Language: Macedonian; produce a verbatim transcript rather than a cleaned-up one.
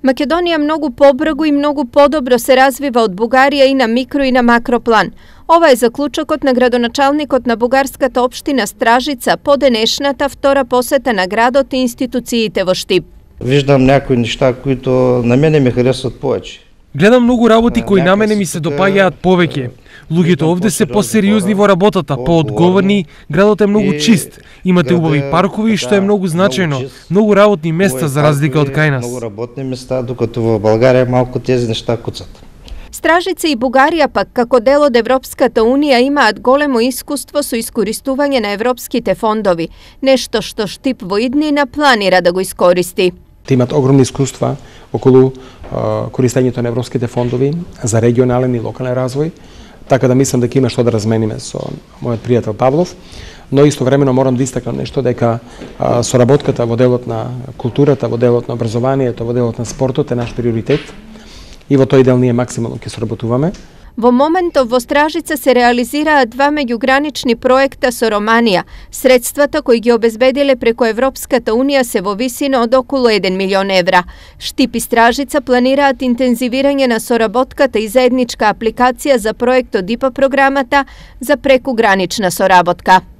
Македонија многу побрзо и многу подобро се развива од Бугарија и на микро и на макро план. Ова е заклучокот на градоначалникот на бугарската општина Стражица по денешната втора посета на градот и институциите во Штип. Виждам някои нешта които на мене ми харесват повеќе. Гледам многу работи кои на мене ми се допаѓаат повеќе. Луѓето овде се посериозни во работата, поодговорни, градот е многу чист. Имате убави паркови, што е многу значајно, многу работни места за разлика од кај нас. Многу работни места, докато во Българија малку тези нешта куцат. Стражица и Бугарија пак, како дел од Европската Унија, имаат големо искуство со искористување на европските фондови, нешто што Штип во иднина планира да го искористи. Те имат огромни искуства околу користењето на европските фондови за регионален и локален развој, така да мислам дека има што да размениме со мојот пријател Павлов, но истовремено морам да истакнам нешто дека соработката во делот на културата, во делот на образованието, во делот на спортот е наш приоритет и во тој дел ние максимално ќе соработуваме. Во моментов во Стражица се реализираат два меѓугранични проекта со Романија. Средствата кои ги обезбедиле преку Европската Унија се во висина од околу еден милион евра. Штип и Стражица планираат интензивирање на соработката и заедничка апликација за проектот ИПА програмата за прекугранична соработка.